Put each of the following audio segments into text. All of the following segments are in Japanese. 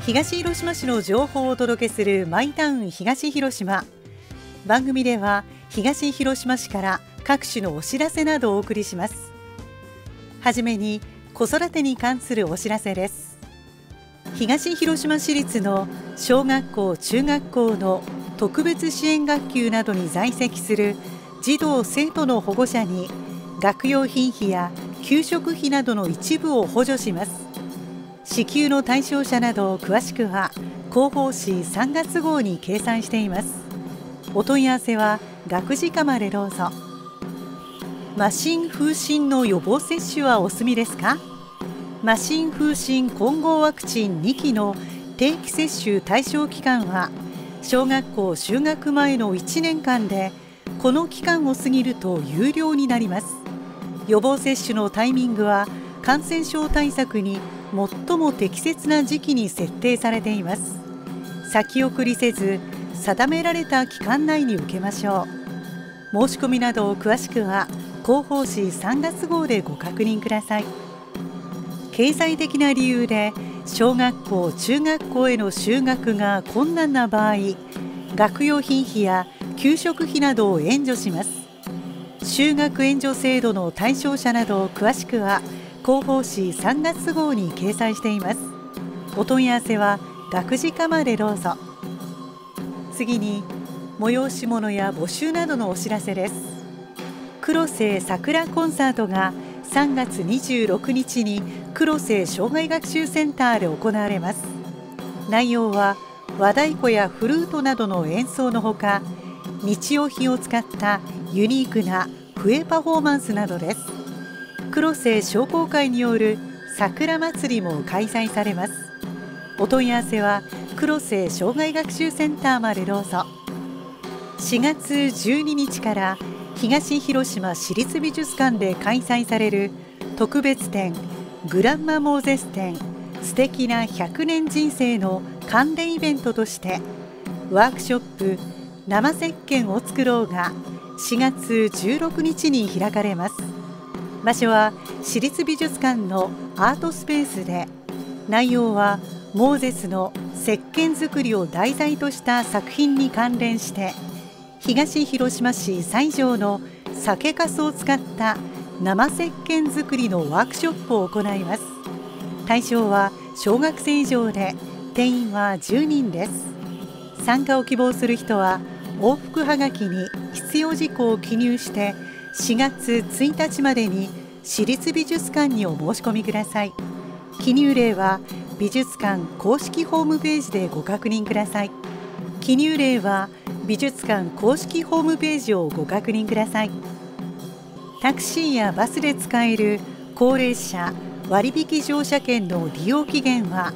東広島市の情報をお届けするマイタウン東広島。番組では東広島市から各種のお知らせなどをお送りします。はじめに子育てに関するお知らせです。東広島市立の小学校・中学校の特別支援学級などに在籍する児童・生徒の保護者に学用品費や給食費などの一部を補助します。支給の対象者など詳しくは広報誌3月号に掲載しています。お問い合わせは学事課までどうぞ。麻疹・風疹の予防接種はお済みですか？麻疹・風疹混合ワクチン2期の定期接種対象期間は小学校就学前の1年間で、この期間を過ぎると有料になります。予防接種のタイミングは感染症対策に最も適切な時期に設定されています。先送りせず定められた期間内に受けましょう。申し込みなど詳しくは広報誌3月号でご確認ください。経済的な理由で小学校・中学校への就学が困難な場合、学用品費や給食費などを援助します。就学援助制度の対象者など詳しくは広報誌3月号に掲載しています。お問い合わせは学事課までどうぞ。次に催し物や募集などのお知らせです。黒瀬桜コンサートが3月26日に黒瀬障害学習センターで行われます。内容は和太鼓やフルートなどの演奏のほか、日用品を使ったユニークな笛パフォーマンスなどです。黒瀬商工会による桜祭りも開催されます。お問い合わせは黒瀬障害学習センターまでどうぞ。4月12日から東広島市立美術館で開催される特別展グランマモーゼス展素敵な100年人生の関連イベントとしてワークショップ生石鹸を作ろうが4月16日に開かれます。場所は市立美術館のアートスペースで、内容はモーゼスの石鹸作りを題材とした作品に関連して東広島市西条の酒粕を使った生石鹸作りのワークショップを行います。対象は小学生以上で定員は10人です。参加を希望する人は往復はがきに必要事項を記入して4月1日までに市立美術館にお申し込みください。記入例は美術館公式ホームページでご確認ください。記入例は美術館公式ホームページをご確認ください。タクシーやバスで使える高齢者割引乗車券の利用期限は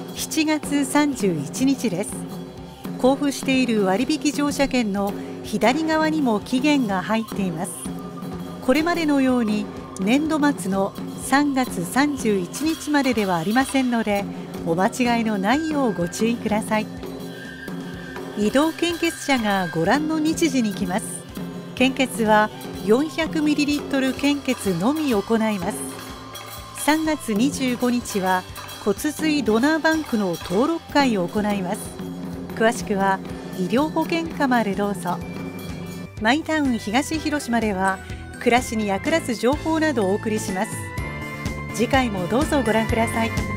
7月31日です。交付している割引乗車券の左側にも期限が入っています。これまでのように年度末の3月31日までではありませんので、お間違いのないようご注意ください。移動献血車がご覧の日時に来ます。献血は 400ml 献血のみ行います。3月25日は骨髄ドナーバンクの登録会を行います。詳しくは医療保険課までどうぞ。マイタウン東広島では暮らしに役立つ情報などをお送りします。次回もどうぞご覧ください。